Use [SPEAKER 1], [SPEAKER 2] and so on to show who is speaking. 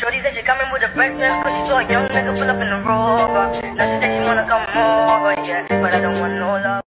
[SPEAKER 1] Shorty said she coming with a breakfast, cause she saw a young nigga pull up in the Rover. Now she said she wanna come over, yeah, but I don't want no love.